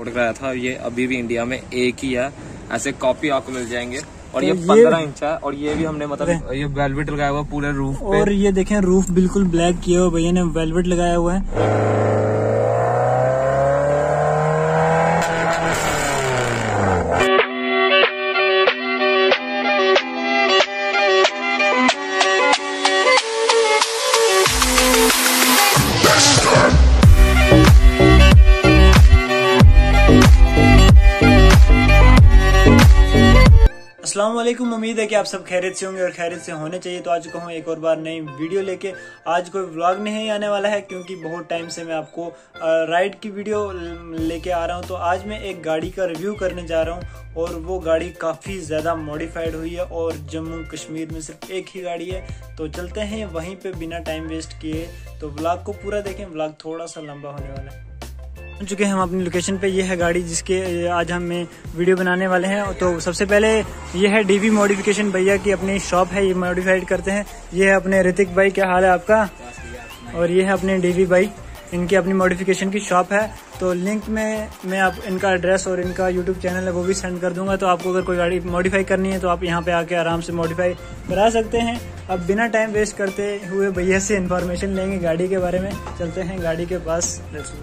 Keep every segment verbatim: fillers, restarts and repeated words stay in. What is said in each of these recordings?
Import कराया था, ये अभी भी इंडिया में एक ही है, ऐसे कॉपी आपको मिल जाएंगे। और तो ये पंद्रह इंच है और ये भी हमने मतलब ये वेलवेट लगाया हुआ पूरे रूफ पे। और ये देखें रूफ बिल्कुल ब्लैक किया हुआ, भैया ने वेलवेट लगाया हुआ है। अस्सलाम वालेकुम, उम्मीद है कि आप सब खैरियत से होंगे और खैरियत से होने चाहिए। तो आज को हूँ एक और बार नई वीडियो लेके। आज कोई व्लॉग नहीं आने वाला है क्योंकि बहुत टाइम से मैं आपको राइड की वीडियो लेके आ रहा हूँ। तो आज मैं एक गाड़ी का रिव्यू करने जा रहा हूँ और वो गाड़ी काफ़ी ज़्यादा मॉडिफाइड हुई है और जम्मू कश्मीर में सिर्फ एक ही गाड़ी है। तो चलते हैं वहीं पर बिना टाइम वेस्ट किए। तो व्लॉग को पूरा देखें, व्लॉग थोड़ा सा लंबा होने वाला है। पहुंच चुके हैं हम अपनी लोकेशन पे। ये है गाड़ी जिसके आज हम वीडियो बनाने वाले हैं। तो सबसे पहले ये है डीवी मॉडिफिकेशन, भैया की अपनी शॉप है, ये मॉडिफाइड करते हैं। ये है अपने ऋतिक भाई, क्या हाल है आपका? और ये है अपने डीवी भाई, इनकी अपनी मॉडिफिकेशन की शॉप है। तो लिंक में मैं आप इनका एड्रेस और इनका यूट्यूब चैनल है वो भी सेंड कर दूंगा। तो आपको अगर कोई गाड़ी मॉडिफाई करनी है तो आप यहाँ पे आके आराम से मॉडिफाई करा सकते हैं। अब बिना टाइम वेस्ट करते हुए भैया से इन्फॉर्मेशन लेंगे गाड़ी के बारे में। चलते हैं गाड़ी के पास।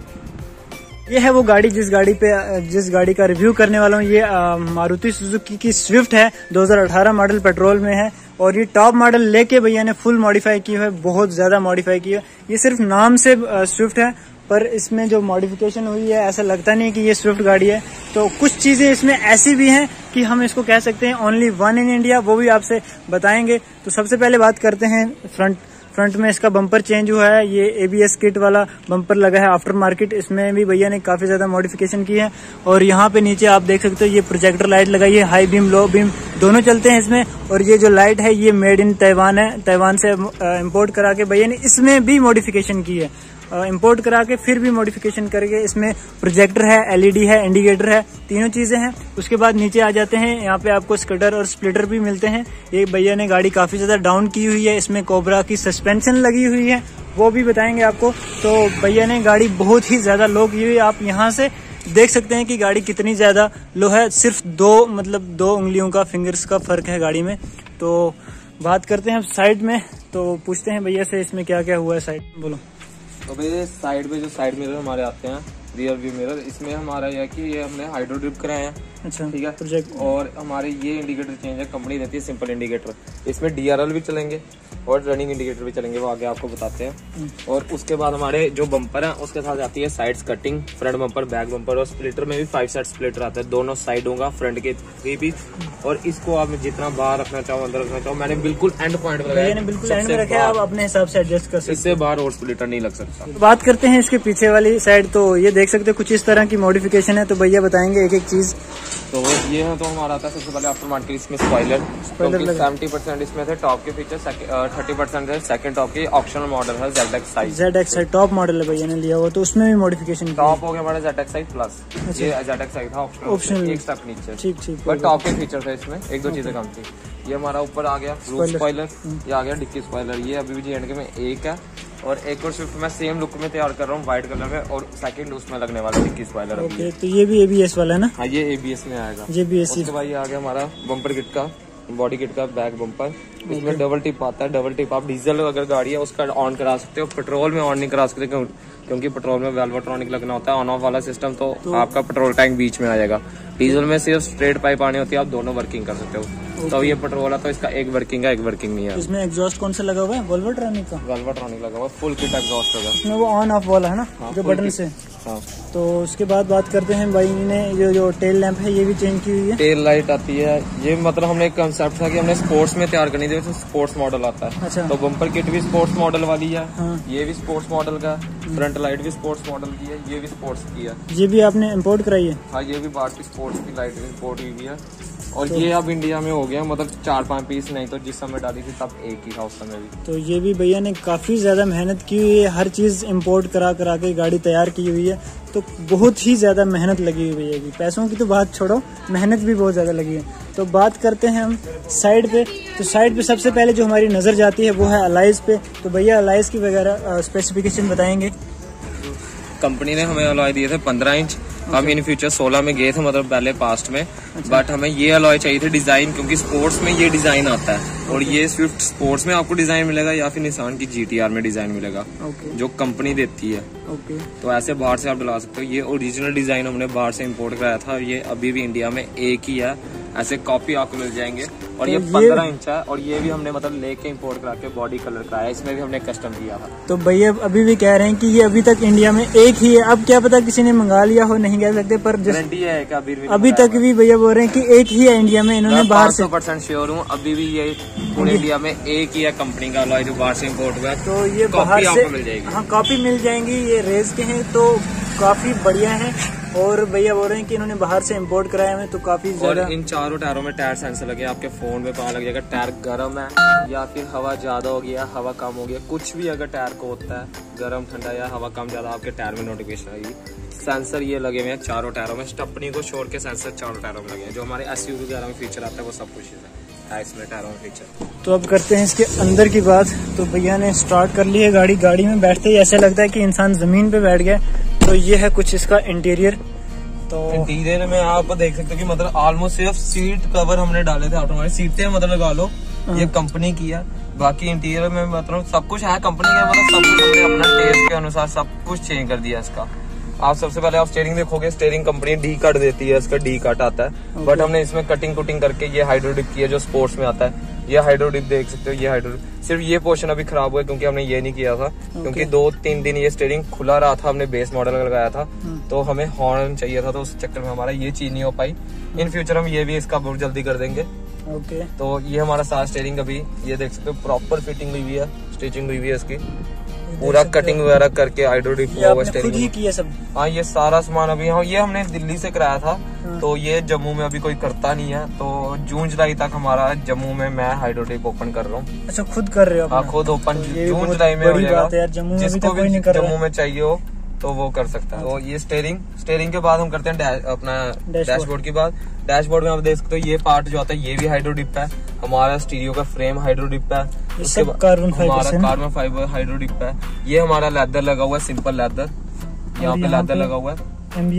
ये है वो गाड़ी जिस गाड़ी पे जिस गाड़ी का रिव्यू करने वाला हूँ। ये मारुति सुजुकी की स्विफ्ट है, दो हज़ार अठारह मॉडल, पेट्रोल में है। और ये टॉप मॉडल लेके भैया ने फुल मॉडिफाई की है, बहुत ज्यादा मॉडिफाई की है। ये सिर्फ नाम से स्विफ्ट है पर इसमें जो मॉडिफिकेशन हुई है ऐसा लगता नहीं कि ये स्विफ्ट गाड़ी है। तो कुछ चीजें इसमें ऐसी भी हैं कि हम इसको कह सकते हैं ओनली वन इन इंडिया, वो भी आपसे बताएंगे। तो सबसे पहले बात करते हैं फ्रंट फ्रंट में इसका बम्पर चेंज हुआ है। ये एबीएस किट वाला बम्पर लगा है आफ्टर मार्केट, इसमें भी भैया ने काफी ज्यादा मॉडिफिकेशन की है। और यहाँ पे नीचे आप देख सकते हो ये प्रोजेक्टर लाइट लगाई है, हाई बीम लो बीम दोनों चलते हैं इसमें। और ये जो लाइट है ये मेड इन ताइवान है, ताइवान से इम्पोर्ट करा के भैया ने इसमें भी मॉडिफिकेशन की है। इंपोर्ट करा के फिर भी मॉडिफिकेशन करके इसमें प्रोजेक्टर है, एलईडी है, इंडिकेटर है, तीनों चीजें हैं। उसके बाद नीचे आ जाते हैं, यहाँ पे आपको स्कटर और स्प्लिटर भी मिलते हैं। ये भैया ने गाड़ी काफी ज्यादा डाउन की हुई है, इसमें कोबरा की सस्पेंशन लगी हुई है, वो भी बताएंगे आपको। तो भैया ने गाड़ी बहुत ही ज्यादा लो की हुई है। आप यहाँ से देख सकते हैं कि गाड़ी कितनी ज्यादा लो है, सिर्फ दो मतलब दो उंगलियों का फिंगर्स का फर्क है गाड़ी में। तो बात करते हैं साइड में, तो पूछते हैं भैया से इसमें क्या क्या हुआ है साइड, बोलो। तो भैया साइड पे जो साइड मिरर हमारे आते हैं, रियर व्यू मिरर, इसमें हमारा यह है कि ये हमने हाइड्रो ड्रिप कराए हैं। अच्छा, ठीक है प्रोजेक्ट। और हमारे ये इंडिकेटर चेंज है, कंपनी देती है सिंपल इंडिकेटर। इसमें डीआरएल भी चलेंगे और रनिंग इंडिकेटर भी चलेंगे, वो आगे आपको बताते हैं। और उसके बाद हमारे जो बम्पर है उसके साथ आती है sides cutting, front bumper, back bumper. और स्प्लिटर में भी फाइव साइड स्प्लिटर आता है, दोनों साइडों का, फ्रंट के थ्री पीस। और इसको आप जितना बाहर रखना चाहो, अंदर रखना चाहो, मैंने बिल्कुल एंड पॉइंट पर लगाया, बिल्कुल एंड में रखा है, आप अपने हिसाब से एडजस्ट कर सकते हैं। इससे बाहर और स्प्लिटर नहीं लग सकता। बात करते हैं इसके पीछे वाली साइड। तो ये देख सकते हैं कुछ इस तरह की मॉडिफिकेशन है। तो भैया बताएंगे एक एक चीज। तो ये है, तो हमारा आता है सबसे पहले आफ्टर मार्केट इसमें स्पॉइलर, सेवेंटी परसेंट इसमें थे टॉप के फीचर, थर्टी परसेंट है सेकंड टॉप की ऑप्शनल मॉडल है Z X I. Z X I top model है भैया ने लिया हुआ, तो उसमें भी मॉडिफिकेशन टॉप हो गया हमारा जेड एक्स आई प्लस। ये जेड एक्स आई था ऑप्शनल, एक स्टेप नीचे, ठीक ठीक। बट टॉप के फीचर थे इसमें, एक दो चीजें कम थी। ये हमारा ऊपर आ गया रूफ स्पॉइलर, ये आ गया डिक्की स्पॉइलर। ये अभी भी जी एंड के में एक है और एक और स्विफ्ट मैं सेम लुक में तैयार कर रहा हूँ व्हाइट कलर में, और सेकंड उसमें लगने वाला डिक्की स्पॉइलर। ओके, तो ये भी एबीएस वाला है ना? हाँ, ये एबीएस में आएगा। ये भी एसी। उसके बाद ये आ गया हमारा बम्पर किट का, बॉडी किट का बैक बम्पर। इसमें डबल टिप आता है, डबल टिप आप डीजल अगर गाड़ी है उसका ऑन करा सकते हो, पेट्रोल में ऑन नहीं करा सकते क्यों? क्योंकि पेट्रोल में वेल्वोट्रॉनिक लगना होता है, ऑन ऑफ वाला सिस्टम, तो, तो आपका पेट्रोल टैंक बीच में आ जाएगा। डीजल में सिर्फ स्ट्रेट पाइप आनी होती है, आप दोनों वर्किंग कर सकते हो। तो ये पेट्रोल है तो इसका एक वर्किंग है, एक वर्किंग नहीं है। इसमें एग्जॉस्ट कौन सा लगा हुआ है? वेल्वोट्रॉनिक का, वेल्वोट्रॉनिक लगा हुआ, फुल किट एग्जॉस्ट होगा इसमें, वो ऑन ऑफ वाला है ना? हाँ, जो बटन से। हाँ। तो उसके बाद बात करते हैं भाई ने जो जो टेल लैंप है ये भी चेंज की हुई है, टेल लाइट आती है। ये मतलब हमने एक कंसेप्ट था कि हमने स्पोर्ट्स में तैयार करनी थी, तो स्पोर्ट्स मॉडल आता है। अच्छा। तो बम्पर किट भी स्पोर्ट्स मॉडल वाली है। हाँ। ये भी स्पोर्ट्स मॉडल का, फ्रंट लाइट भी स्पोर्ट्स मॉडल की है, ये भी स्पोर्ट्स की है। ये भी आपने इम्पोर्ट कराई है? हाँ, ये भी बाहर की स्पोर्ट्स की लाइट इम्पोर्ट हुई है। और तो ये अब इंडिया में हो गया, मतलब चार पांच पीस, नहीं तो जिस समय डाली थी तब एक ही था उस समय भी। तो ये भी भैया ने काफी ज्यादा मेहनत की हुई है, हर चीज इम्पोर्ट करा करा के गाड़ी तैयार की हुई है। तो बहुत ही ज्यादा मेहनत लगी हुई है भैया की, पैसों की तो बात छोड़ो, मेहनत भी बहुत ज्यादा लगी है। तो बात करते हैं हम साइड पे। तो साइड पे सबसे पहले जो हमारी नजर जाती है वो है अलाइज पे। तो भैया अलाइज की वगैरह स्पेसिफिकेशन बताएंगे। कंपनी ने हमें अलॉय दिए थे पंद्रह इंच हम इन फ्यूचर सोलह में गए थे, मतलब पहले पास्ट में। बट हमें ये अलॉय चाहिए थे डिजाइन, क्योंकि स्पोर्ट्स में ये डिजाइन आता है और ये स्विफ्ट स्पोर्ट्स में आपको डिजाइन मिलेगा या फिर निसान की जीटीआर में डिजाइन मिलेगा जो कंपनी देती है। तो ऐसे बाहर से आप डला सकते हो। ये ओरिजिनल डिजाइन हमने बाहर से इम्पोर्ट कराया था, ये अभी भी इंडिया में एक ही है। ऐसे कॉपी आपको मिल जाएंगे। और तो ये पंद्रह इंच है और ये भी हमने मतलब लेके इंपोर्ट करा के बॉडी कलर कराया, इसमें भी हमने कस्टम किया था। तो भैया अभी भी कह रहे हैं कि ये अभी तक इंडिया में एक ही है। अब क्या पता किसी ने मंगा लिया हो, नहीं कह सकते, पर गारंटी है कि अभी भी अभी तक भी भैया बोल रहे हैं कि एक ही है इंडिया में। इन्होंने बाहर से परसेंट श्योर हूँ, अभी भी ये पूरे इंडिया में एक ही है कंपनी का अलॉय जो बाहर से इम्पोर्ट हुआ है। तो ये बाहर से मिल जाएगी। हाँ, कॉपी मिल जाएंगी। ये रेस के हैं तो काफी बढ़िया है। और भैया बोल रहे हैं कि इन्होंने बाहर से इंपोर्ट कराया है तो काफी ज्यादा। इन चारों टायरों में टायर सेंसर लगे, आपके फोन में पता लग जाएगा टायर गर्म है या फिर हवा ज्यादा हो गया, हवा कम हो गया, कुछ भी अगर टायर को होता है गर्म ठंडा या हवा कम ज्यादा, आपके टायर में नोटिफिकेशन आएगी। सेंसर ये लगे हुए हैं चारों टायरों में, स्टपनी को छोड़ के सेंसर चारों टायरों में लगे हैं। जो हमारे एसयूवी वगैरह में फीचर आता है वो सब कुछ है इसमें टायरों में फीचर। तो अब करते हैं इसके अंदर की बात। तो भैया ने स्टार्ट कर ली है गाड़ी। गाड़ी में बैठते ही ऐसा लगता है कि इंसान जमीन पे बैठ गया। तो ये है कुछ इसका इंटीरियर। तो इंटीरियर में आप देख सकते हो कि मतलब ऑलमोस्ट सिर्फ सीट कवर हमने डाले थे ऑटोमेटिक, सीटें मतलब लगा लो ये कंपनी की है। बाकी इंटीरियर में मतलब सब कुछ है कंपनी का, मतलब सब कुछ हमने अपना टेस्ट के अनुसार सब कुछ चेंज कर दिया इसका। आप सबसे पहले आप स्टीयरिंग देखोगे, स्टीयरिंग कंपनी डी कट देती है, इसका डी कट आता है। बट हमने इसमें कटिंग कुटिंग करके ये हाइड्रोडिप की है जो स्पोर्ट्स में आता है। ये हाइड्रोडिप देख सकते हो, ये हाइड्रोडिप सिर्फ ये पोर्शन अभी खराब हुआ है क्योंकि हमने ये नहीं किया था, क्योंकि दो तीन दिन ये स्टीयरिंग खुला रहा था, हमने बेस मॉडल लगाया था तो हमें हॉर्न चाहिए था, तो उस चक्कर में हमारा ये चीज नहीं हो पाई। इन फ्यूचर हम ये भी इसका बहुत जल्दी कर देंगे। ओके। तो ये हमारा साथ स्टीयरिंग अभी ये देख सकते हो प्रॉपर फिटिंग हुई है, स्टिचिंग हुई है इसकी, पूरा कटिंग वगैरह करके हाइड्रोडिप हुआ हुआ स्टीयरिंग। हाँ, ये सारा सामान अभी हाँ ये हमने दिल्ली से कराया था। हाँ। तो ये जम्मू में अभी कोई करता नहीं है, तो जून जुलाई तक हमारा जम्मू में मैं हाइड्रोडिप ओपन कर रहा हूँ। अच्छा, खुद कर रहे हो? हाँ, खुद ओपन जून जुलाई में हो जाएगा। जिसको भी जम्मू में चाहिए हो तो वो कर सकता है। तो ये स्टीयरिंग स्टीयरिंग के बाद हम करते हैं अपना डैशबोर्ड की बात। डैशबोर्ड में आप देख सकते हो ये पार्ट जो आता है ये भी हाइड्रोडिप है, हमारा स्टीरियो का फ्रेम हाइड्रोडिप है, उसके बाद हमारा कार्बन फाइबर हाइड्रोडिप है। ये हमारा लेदर लगा हुआ है, सिंपल लेदर, यहाँ पे लेदर लगा हुआ है,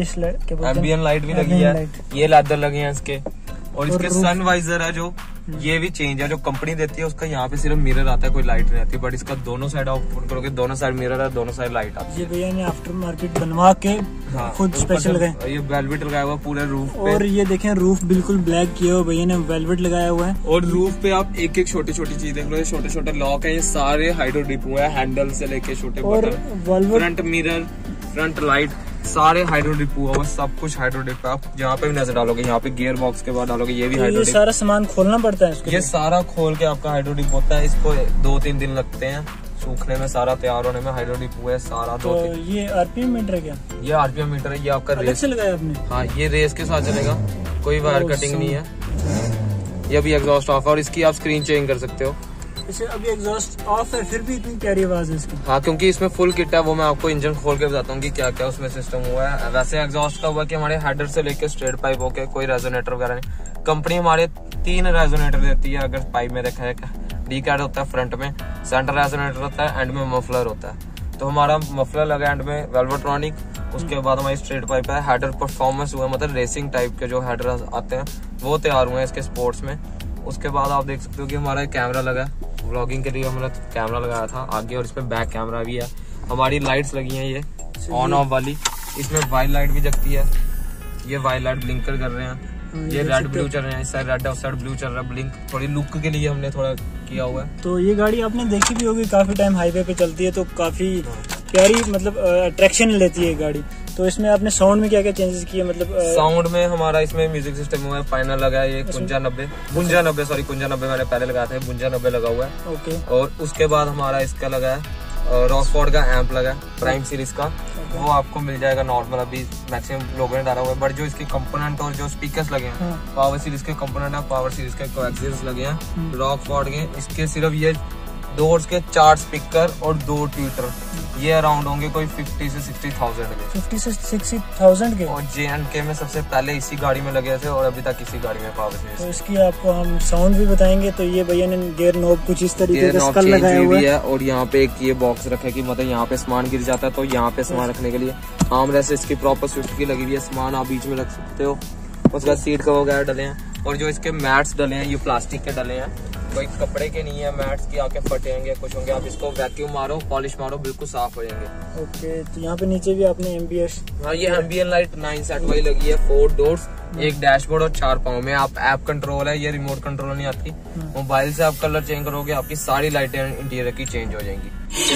एम्बियन लाइट भी लगी है, ये लेदर लगे हैं इसके। और इसके सन वाइजर है जो ये भी चेंज है, जो कंपनी देती है उसका यहाँ पे सिर्फ मिरर आता है, कोई लाइट नहीं आती, बट इसका दोनों साइड आप ओपन करोगे दोनों साइड मिरर है, दोनों साइड लाइट आती है। ये भैया ने आफ्टर मार्केट बनवा के हाँ, खुद स्पेशल लगाए। ये वेलवेट लगाया हुआ पूरे रूफ पे, और ये देखें रूफ बिल्कुल ब्लैक किया हुआ भैया ने, वेलवेट लगाया हुआ है। और रूफ पे आप एक एक छोटी छोटी चीज देख लो, ये छोटे छोटे लॉक है, ये सारे हाइड्रोडिप हुए हैं, हैंडल से लेके छोटे button, front mirror, front light, सारे हाइड्रोडिप हुआ हुआ, सब कुछ हाइड्रोडिप है। आप जहाँ पे भी नजर डालोगे, यहाँ पे गियर बॉक्स के बाद डालोगे ये भी तो हाइड्रोडिप। ये सारा सामान खोलना पड़ता है इसके? ये सारा खोल के आपका हाइड्रोडिप होता है, इसको दो तीन दिन लगते हैं सूखने में, सारा तैयार होने में। हाइड्रोडिप हुआ है सारा दो तो तीन। ये आरपीएम मीटर है क्या? ये आरपीएम मीटर है, ये आपका रेस से लगाया आपने? हाँ, ये रेस के साथ चलेगा, कोई वायर कटिंग नहीं है। ये अभी एग्जॉस्ट ऑफ है और इसकी आप स्क्रीन चेंज कर सकते हो। इसे अभी एग्जॉस्ट ऑफ है फिर भी इतनी प्यारी आवाज है इसकी। हाँ, क्योंकि इसमें फुल किट है, वो मैं आपको इंजन खोल के बताता हूँ कि क्या क्या उसमें सिस्टम हुआ है। वैसे एग्जॉस्ट का हुआ कि हमारे हेडर से लेके स्ट्रेट पाइप होके कोई रेजोनेटर वगैरह नहीं। कंपनी हमारे तीन रेजोनेटर देती है, अगर पाइप में देखा है, डी कैट होता है फ्रंट में, सेंटर रेजोनेटर होता है, एंड में मफलर होता है। तो हमारा मफलर लगा एंड में वेल्वोट्रॉनिक, उसके बाद हमारी स्ट्रेट पाइप है। हेडर परफॉर्मेंस हुआ, मतलब रेसिंग टाइप के जो हेडर आते हैं वो तैयार हुए हैं इसके स्पोर्ट्स में। उसके बाद आप देख सकते हो कि हमारा कैमरा लगा है, व्लॉगिंग के लिए हमने कैमरा लगाया था आगे, और इसमें बैक कैमरा भी है। हमारी लाइट्स लगी हैं ये ऑन ऑफ वाली, इसमें वाइट लाइट भी जगती है, ये वाइट लाइट ब्लिंकर कर रहे हैं, ये रेड ब्लू चल रहे हैं, इस साइड रेड उस साइड ब्लू चल रहा है, ब्लिंक थोड़ी लुक के लिए हमने थोड़ा किया हुआ है। तो ये गाड़ी आपने देखी भी होगी, काफी टाइम हाईवे पे चलती है तो काफी प्यारी मतलब अट्रैक्शन लेती है गाड़ी। तो इसमें आपने साउंड में क्या क्या चेंजेस किए? मतलब साउंड में हमारा इसमें म्यूजिक सिस्टम हुआ है, फाइनल लगा है, ये कुंजा नब्बे बुंजा नब्बे सॉरी कुंजा नब्बे मैंने पहले लगाया था, बुंजा नब्बे लगा हुआ है। ओके। और उसके बाद हमारा इसका लगा है रॉकफोर्ड का एम्प लगा है प्राइम सीरीज का, वो आपको मिल जाएगा नॉर्मल, अभी मैक्सिमम लोगों ने डाला हुआ है। बट जो इसके कंपोनेंट और जो स्पीकर्स लगे हैं पावर सीरीज के कंपोनेंट है, पावर सीरीज के कोएक्सियल्स लगे हैं रॉकफोर्ड के। इसके सिर्फ ये डोर्स के चार स्पीकर और दो ट्विटर, ये अराउंड होंगे कोई फिफ्टी से सिक्सटी थाउजेंड के। फिफ्टी से सिक्सटी थाउजेंड के। और जे एंड के में सबसे पहले इसी गाड़ी में लगे थे और अभी तक इसी गाड़ी में वापस नहीं। तो इसकी आपको हम साउंड भी बताएंगे। तो ये भैया ने गेयर नॉब कुछ इस तरीके का स्कल लगाया हुआ है। और यहाँ पे एक ये बॉक्स रखा है कि मतलब यहाँ पे सामान गिर जाता है तो यहाँ पे सामान रखने के लिए आर्म रेस्ट इसकी प्रॉपर स्विफ्ट की लगी हुई है, सामान आप बीच में रख सकते हो। उसके बाद सीट कवर वगैरह डले हैं और जो इसके मैट्स डले हैं ये प्लास्टिक के डले हैं, कोई कपड़े के नहीं है मैट्स की, आके फटेंगे कुछ होंगे। आप इसको वैक्यूम मारो, पॉलिश मारो, बिल्कुल साफ हो जाएंगे। ओके, तो यहाँ पे नीचे भी आपने एमबीएस, हाँ ये एम्बियन लाइट नाइन सेट वाली लगी है, फोर डोर्स, एक डैशबोर्ड और चार पाँव में। आप ऐप कंट्रोल है, ये रिमोट कंट्रोल नहीं आती। मोबाइल से आप कलर चेंज करोगे, आपकी सारी लाइटें इंटीरियर की चेंज हो जाएंगी।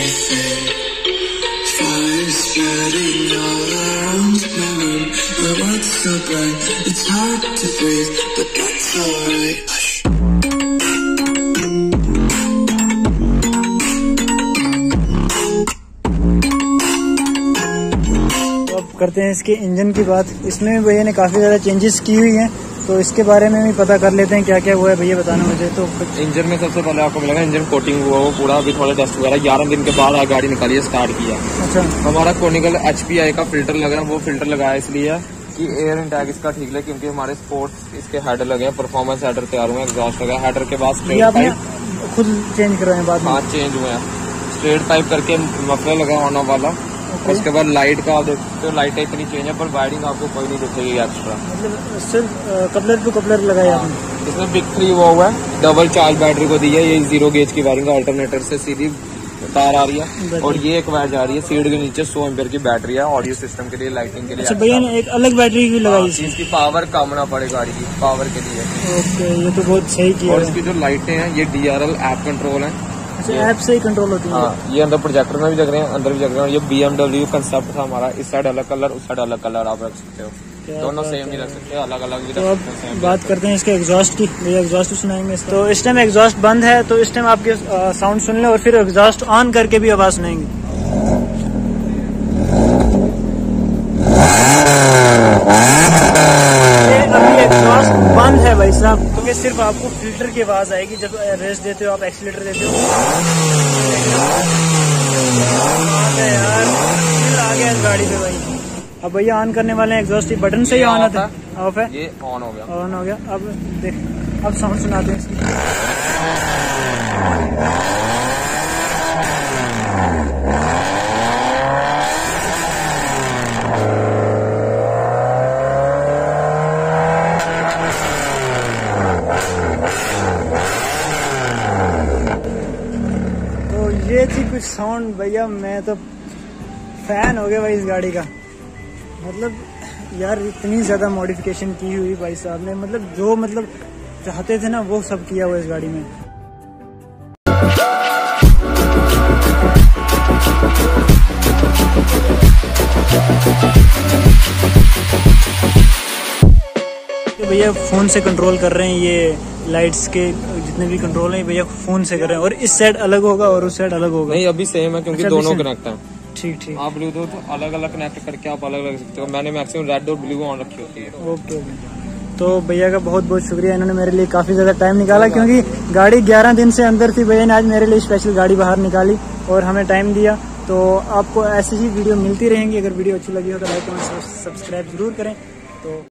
करते हैं इसके इंजन की बात। इसमें भी भैया ने काफी ज्यादा चेंजेस की हुई हैं, तो इसके बारे में भी पता कर लेते हैं क्या क्या हुआ है। भैया बताना मुझे। तो इंजन में सबसे पहले आपको मिलेगा इंजन कोटिंग हुआ वो पूरा, अभी थोड़ा डस्ट वगैरह ग्यारह दिन के बाद गाड़ी निकाली है, स्टार्ट किया। अच्छा, हमारा कोनिकल एच पी आई का फिल्टर लगा है, वो फिल्टर लगाया इसलिए कि एयर इनटैक इसका ठीक है, क्योंकि हमारे स्पोर्ट्स इसके हेडर लगे हैं, परफॉर्मेंस हेडर तैयार हुए हैं, एग्जॉस्ट लगा है। हेडर के बाद स्ट्रेट पाइप खुद चेंज करवाए बाद में? हाँ चेंज हुए हैं, स्ट्रेट पाइप करके मफलर लगा ऑन ऑफ वाला। उसके बाद लाइट का आप देखते हो, लाइटें इतनी चेंज है पर वायरिंग आपको कोई नहीं दिखेगी एक्स्ट्रा। मतलब सिर्फ कपलर टू कपलर लगाया आपने? इसमें बिग थ्री वो हुआ है, डबल चार्ज बैटरी को दी है, ये जीरो गेज की वायरिंग अल्टरनेटर से सीधी तार आ रही है। और ये एक वायर जा रही है सीट के नीचे, सौ एम्पियर की बैटरी है, ऑडियो सिस्टम के लिए, लाइटिंग के लिए। अच्छा भैया ने एक अलग बैटरी भी लगाई है, इसकी पावर कम ना पड़े गाड़ी की, पावर के लिए। ओके, ये तो बहुत सही किया। और इसकी जो लाइटें हैं ये D R L app control है। अच्छा, ऐप से ही कंट्रोल होती है? हाँ, ये अंदर प्रोजेक्टर में भी जग रहे हैं, अंदर भी जग रहे हैं। ये बी एम डब्ल्यू कंसेप्ट था हमारा, इस साइड अलग कलर, उस साइड अलग कलर आप रख सकते हो, दोनों सेम नहीं रख सकते, अलग अलग भी रख सकते हैं। बात करते हैं इसके एग्जॉस्ट की। भैया एग्जॉस्ट सुनाएंगे। तो इस टाइम एग्जॉस्ट बंद है, तो इस टाइम आपके साउंड सुन लें और फिर एग्जॉस्ट ऑन करके भी आवाज सुनाएंगे। अभी एग्जॉस्ट बंद है भाई साहब, क्योंकि तो सिर्फ आपको फिल्टर की आवाज आएगी जब रेस देते हो, आप एक्सीलेटर देते हो। यार आ गया इस गाड़ी पे भाई। अब भैया ऑन करने वाले हैं एग्जॉस्ट, बटन से ही ऑन होता है? ऑफ है, ये ऑन हो गया, ऑन हो गया। अब देख, अब साउंड सुनाते हैं इसकी। तो ये थी कुछ साउंड भैया, मैं तो फैन हो गया भाई इस गाड़ी का। मतलब यार इतनी ज्यादा मॉडिफिकेशन की हुई भाई साहब ने, मतलब जो मतलब चाहते थे ना वो सब किया हुआ इस गाड़ी में। तो भैया फोन से कंट्रोल कर रहे हैं, ये लाइट्स के जितने भी कंट्रोल हैं भैया फोन से कर रहे हैं। और इस साइड अलग होगा और उस साइड अलग होगा? नहीं, अभी सेम है, क्योंकि अच्छा, दोनों कनेक्ट हैं। ठीक ठीक। आप ब्लूटूथ अलग अलग कनेक्ट करके आप अलग अलग सकते हो। मैंने मैक्सिमम रेड और ब्लू ऑन रखी होती है। ओके, तो भैया का बहुत बहुत शुक्रिया, इन्होंने मेरे लिए काफी ज्यादा टाइम निकाला, क्योंकि गाड़ी ग्यारह दिन से अंदर थी। भैया ने आज मेरे लिए स्पेशल गाड़ी बाहर निकाली और हमें टाइम दिया। तो आपको ऐसी ही वीडियो मिलती रहेंगी। अगर वीडियो अच्छी लगी हो तो लाइक और सब्सक्राइब जरूर करें। तो